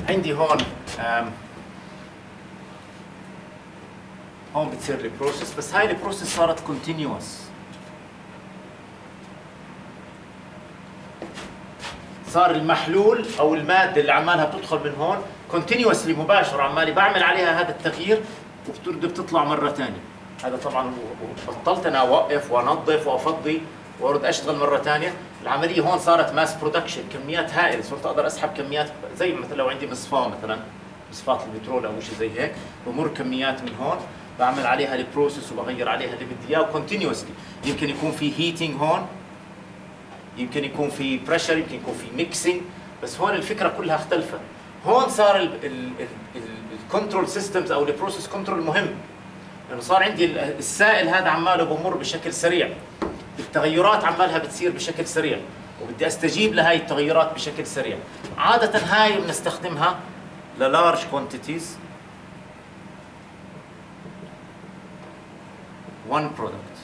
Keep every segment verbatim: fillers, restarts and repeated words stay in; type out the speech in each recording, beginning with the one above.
عندي هون هون بتصير لي بروسيس، بس هاي البروسيس صارت كونتينيوس. صار المحلول او الماده اللي عمالها بتدخل من هون كونتينيوسلي مباشره، عمالي بعمل عليها هذا التغيير وبترد بتطلع مره ثانيه. هذا طبعا بطلت انا اوقف وانظف وافضي وارد اشتغل مره ثانيه. العمليه هون صارت ماس برودكشن، كميات هائله، صرت اقدر اسحب كميات زي مثلا لو عندي مصفاه مثلا مصفاه البترول او شيء زي هيك، بمر كميات من هون بعمل عليها البروسيس وبغير عليها اللي بدي اياه كونتينيوسلي. يمكن يكون في هيتنج هون، يمكن يكون في بريشر، يمكن يكون في ميكسينج، بس هون الفكره كلها اختلفت. هون صار الكنترول سيستمز او البروسيس كنترول مهم، لانه صار عندي السائل هذا عماله بمر بشكل سريع، التغيرات عمالها بتصير بشكل سريع، وبدي استجيب لهي التغيرات بشكل سريع. عاده هاي بنستخدمها للارج كوانتيتيز one product.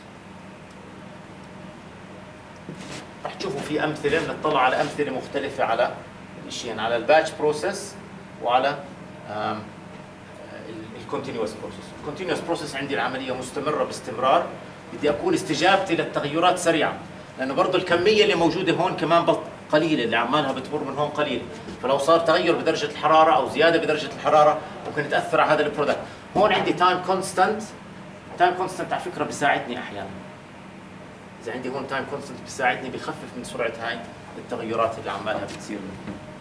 رح تشوفوا في امثله، بنطلع على امثله مختلفه على الشيئين، على الباتش بروسيس وعلى الكونتينوس بروسيس. الكونتينوس بروسيس عندي العمليه مستمره باستمرار، بدي اكون استجابتي للتغيرات سريعه، لانه برضه الكميه اللي موجوده هون كمان قليله، اللي عمالها بتمر من هون قليله، فلو صار تغير بدرجه الحراره او زياده بدرجه الحراره ممكن تاثر على هذا البرودكت. هون عندي تايم كونستانت، تايم كونستانت على فكره بيساعدني احيانا. اذا عندي هون تايم كونستانت بيساعدني بخفف من سرعه هاي التغيرات اللي عمالها بتصير.